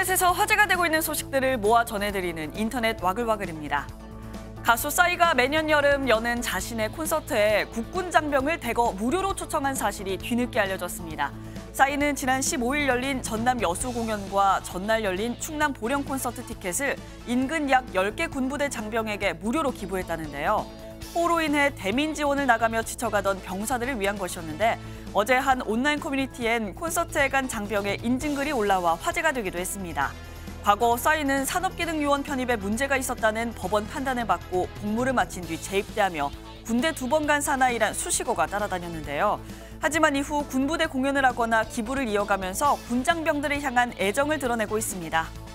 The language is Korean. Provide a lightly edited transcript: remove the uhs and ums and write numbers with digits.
인터넷에서 화제가 되고 있는 소식들을 모아 전해드리는 인터넷 와글와글입니다. 가수 싸이가 매년 여름 여는 자신의 콘서트에 국군 장병을 대거 무료로 초청한 사실이 뒤늦게 알려졌습니다. 싸이는 지난 15일 열린 전남 여수 공연과 전날 열린 충남 보령 콘서트 티켓을 인근 약 10개 군부대 장병에게 무료로 기부했다는데요. 호우로 인해 대민 지원을 나가며 지쳐가던 병사들을 위한 것이었는데 어제 한 온라인 커뮤니티엔 콘서트에 간 장병의 인증글이 올라와 화제가 되기도 했습니다. 과거 싸이는 산업기능요원 편입에 문제가 있었다는 법원 판단을 받고 복무를 마친 뒤 재입대하며 군대 2번 간 사나이란 수식어가 따라다녔는데요. 하지만 이후 군부대 공연을 하거나 기부를 이어가면서 군장병들을 향한 애정을 드러내고 있습니다.